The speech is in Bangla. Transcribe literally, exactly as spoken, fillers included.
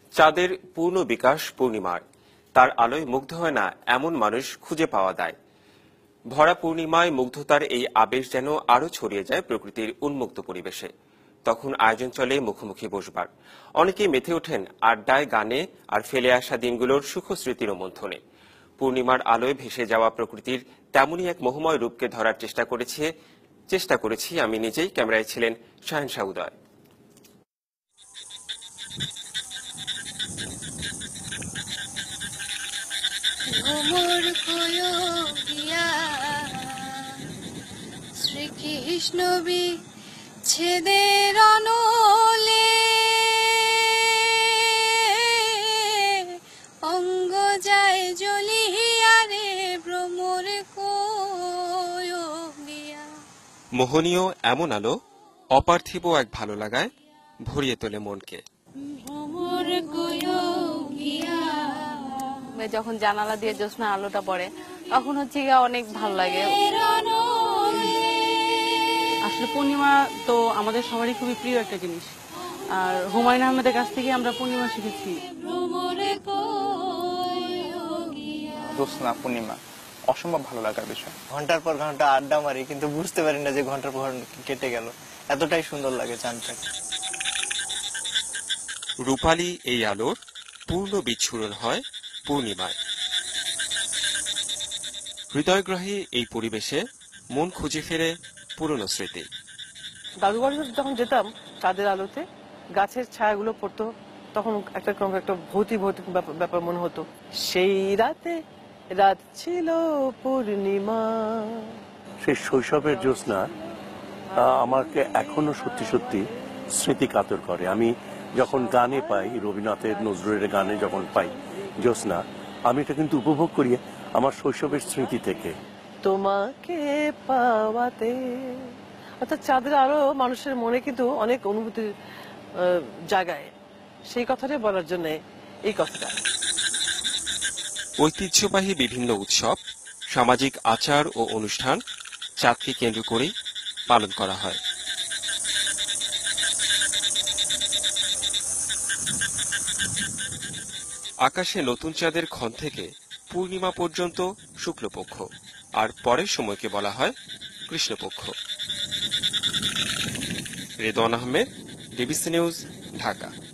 চাঁদের পূর্ণ বিকাশ পূর্ণিমার, তার আলোয় মুগ্ধ হয় না এমন মানুষ খুঁজে পাওয়া যায়। ভরা পূর্ণিমায় মুগ্ধতার এই আবেশ যেন আরো ছড়িয়ে যায় প্রকৃতির উন্মুক্ত পরিবেশে। তখন আয়োজন চলে মুখোমুখি বসবার। অনেকেই মেতে ওঠেন আড্ডায়, গানে আর ফেলে আসা দিনগুলোর সুখস্মৃতির মন্থনে। পূর্ণিমার আলোয় ভেসে যাওয়া প্রকৃতির তেমনই এক মোহময় রূপকে ধরার চেষ্টা করেছে চেষ্টা করেছি আমি নিজেই। ক্যামেরায় ছিলেন শাহেনশাহ উদয়। শ্রীকৃষ্ণ বিচ্ছেদের অনলে অঙ্গ যায় জ্বলিয়া রে ভ্রমর কোয়গিয়া। মোহনীয় এমন আলো অপার্থিব এক ভালো লাগায় ভরিয়ে তোলে মনকে। যখন জানালা দিয়ে জ্যোৎস্না আলোটা পড়ে তখন হচ্ছে অনেক ভালো লাগে। আসলে পূর্ণিমা তো আমাদের সবারই খুবই প্রিয় একটা জিনিস, আর হুমায়ুন আহমেদের কাছ থেকে আমরা পূর্ণিমা শিখেছি। জ্যোৎস্না পূর্ণিমা অসম্ভব ভালো লাগার বিষয়। ঘন্টার পর ঘন্টা আড্ডা মারি কিন্তু বুঝতে পারি না যে ঘন্টার পর কেটে গেল, এতটাই সুন্দর লাগে চাঁদটা। রূপালী এই আলোর পূর্ণ বিচ্ছুরণ হয় পূর্ণিমায়। হৃদয়গ্রাহী এই পরিবেশে মন খুঁজে ফেরে পুরনো স্মৃতি। দাদুবাড়ি যখন যেতাম চাঁদের আলোতে গাছের ছায়াগুলো পড়তো, তখন একটা একটা ভৌতিক ভৌতিক ব্যাপার মনে হতো। সেই রাতে রাত ছিল পূর্ণিমা। সেই শৈশবের জ্যোৎস্না আমাকে এখনো সত্যি সত্যি স্মৃতি কাতর করে। আমি যখন গানে পাই, রবীন্দ্রনাথের নজরুলের গানে যখন পাই জ্যোৎস্না, আমি এটা কিন্তু উপভোগ করি আমার শৈশবের স্মৃতি থেকে। তোমাকে পাওয়াতে অর্থাৎ চাঁদের আলো মানুষের মনে কিন্তু অনেক অনুভূতির জায়গায়, সেই কথাটাই বলার জন্য এই কথাটা। ঐতিহ্যবাহী বিভিন্ন উৎসব, সামাজিক আচার ও অনুষ্ঠান চাঁদকে কেন্দ্র করেই পালন করা হয়। আকাশে নতুন চাঁদের ক্ষণ থেকে পূর্ণিমা পর্যন্ত শুক্লপক্ষ, আর পরের সময়কে বলা হয় কৃষ্ণপক্ষ। Redwan Ahmed, DBC news, Dhaka.